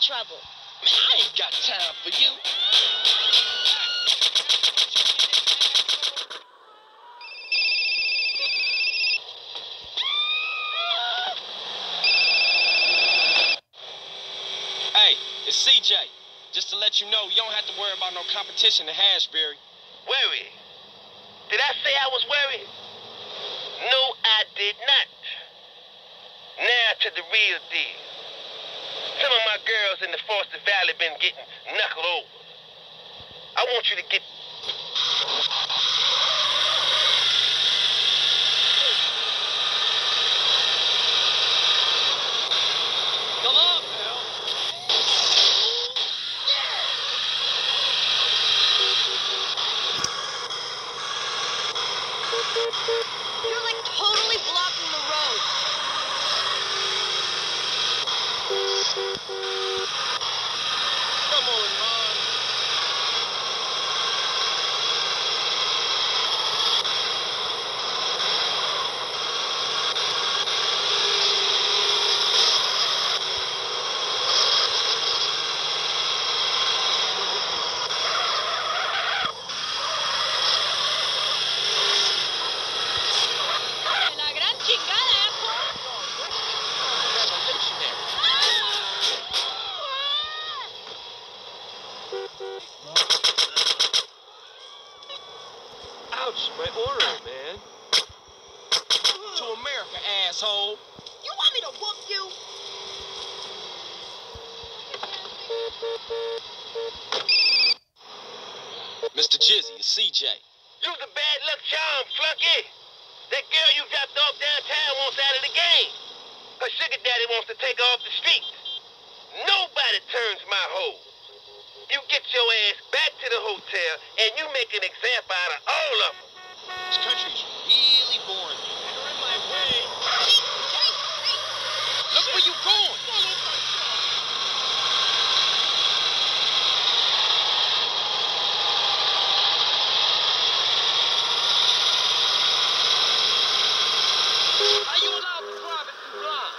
trouble. Man, I ain't got time for you. Hey, it's CJ. Just to let you know, you don't have to worry about no competition in Hashberry. Worry? Did I say I was worried? No, I did not. Now to the real deal. Some of my girls in the Foster Valley been getting knuckled over. I want you to get... Come on, pal. You're like totally blocking the road. Come on, Mom. La gran chingada, Ouch, my oral, man. To America, asshole. You want me to whoop you? Mr. Jizzy, it's CJ. You's a bad luck charm, flunky. That girl you dropped off downtown wants out of the game. Her sugar daddy wants to take her off the streets. Nobody turns my hose. You get your ass back to the hotel and you make an example out of all of them. This country's really boring. You're in my way. Look where you going. Are you allowed to drive it too long?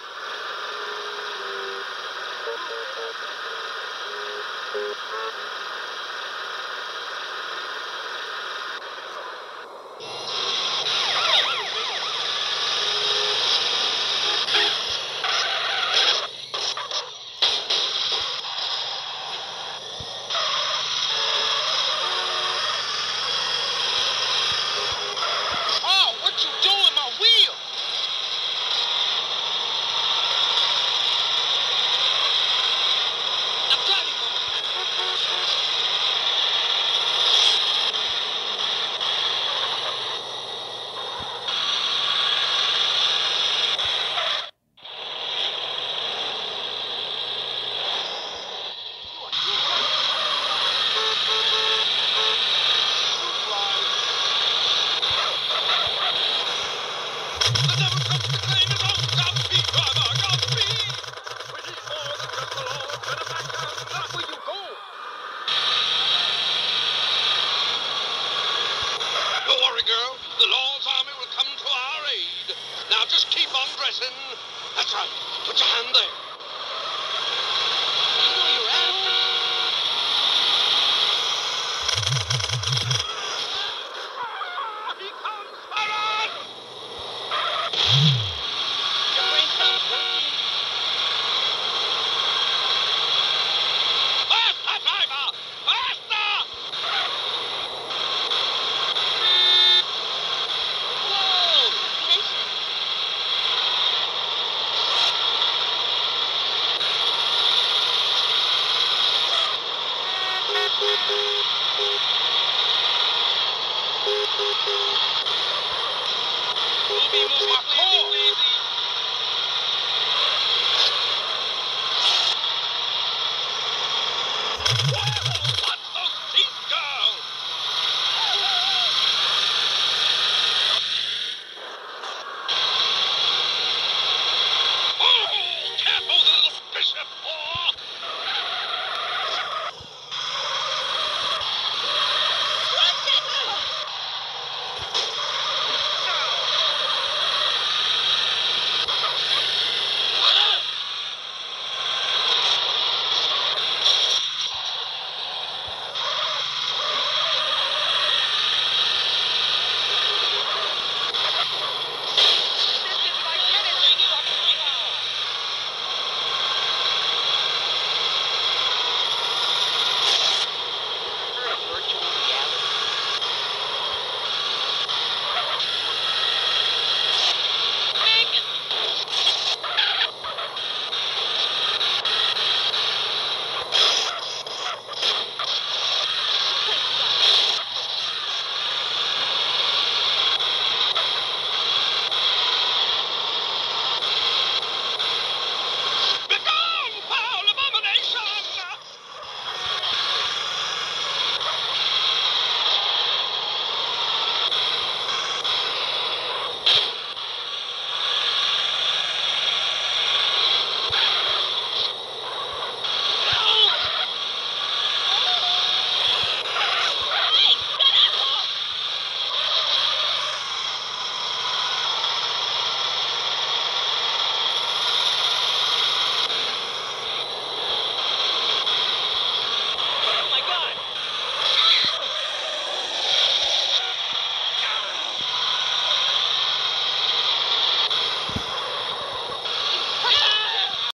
Oh, what you doing, my wheel? I'm driving. Don't worry, girl. The Lord's army will come to our aid. Now just keep on dressing. That's right. Put your hand there. You know you're after. He comes for us! Your brain stops working. Faster, driver! Faster! Whoa! Ruby, move my core! Whoa!